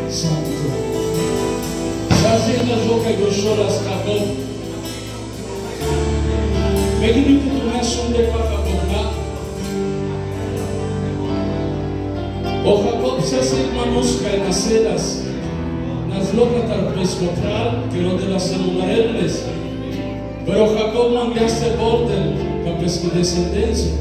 santo. Sazienda joka gosholas Jacob. Begini que tu nación de Pacapona. O Jacob se hace manusca en las ceras. Nas locas tarpescotral que no te las celulares. Pero Jacob mangaste borden para pesca descendencia.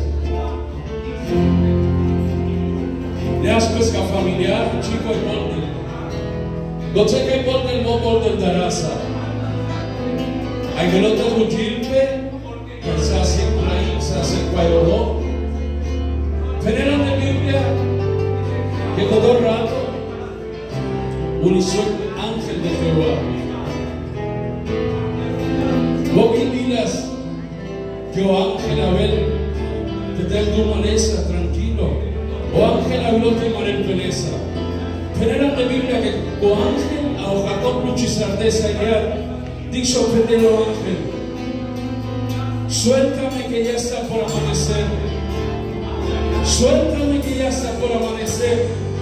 Le has pesca familiar, chico y borden. Goche que borden no borden darasa. Hay que lo te gujilpe. Se hace ahí, se hace cuayoro. Veneran de Biblia que todo rato unisó ángel de Jehová. Vos que digas que o ángel Abel te da tu maleza tranquilo, o ángel habló de manera peleza. Veneran de Biblia que o ángel a Jacob luchizardeza y dicho que te lo ángel. Suéltame que ya está por amanecer. Suéltame que ya está por amanecer.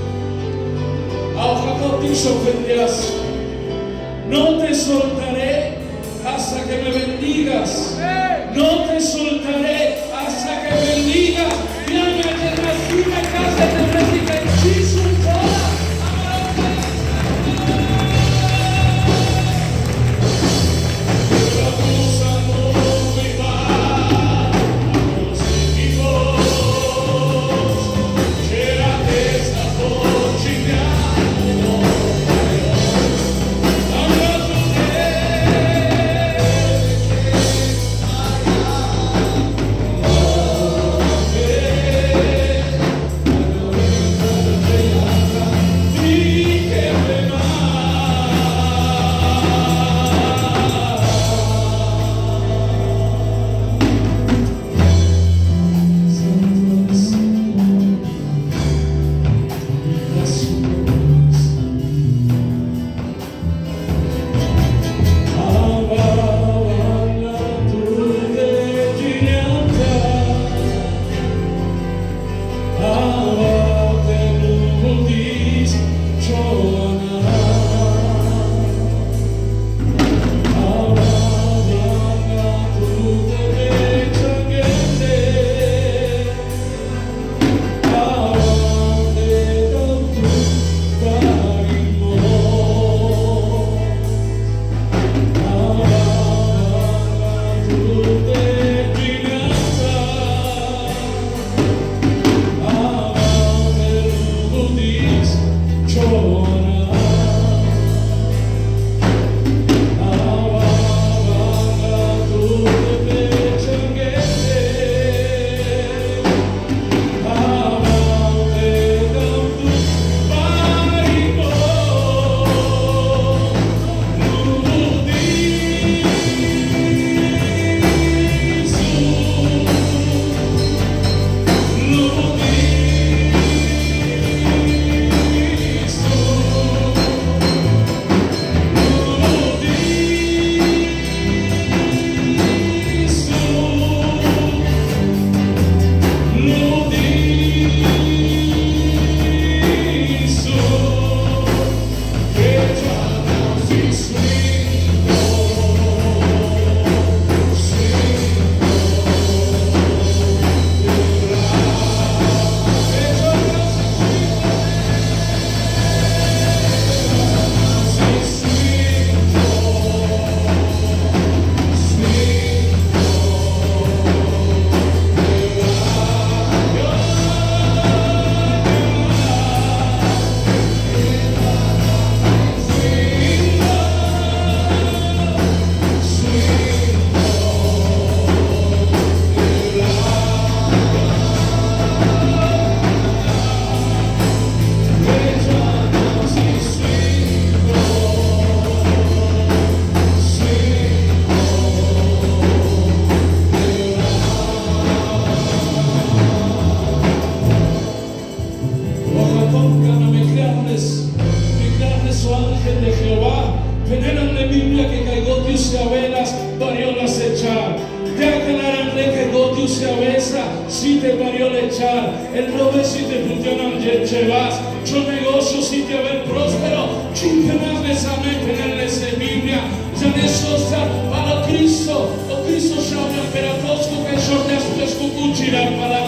A Jacob dijo vendrás. No te soltaré hasta que me bendigas. No te soltaré hasta que me bendigas. Dígame que nací en casa de México en Chisu. si te parió lechar, el robe si te funcionan chevas, ciò negozio si ti aver prospero, cinque mesamente nelle se Biblia, za ne sosta, palo Cristo, o Cristo šao na peratosku, kaj šornja spesku kućira, pala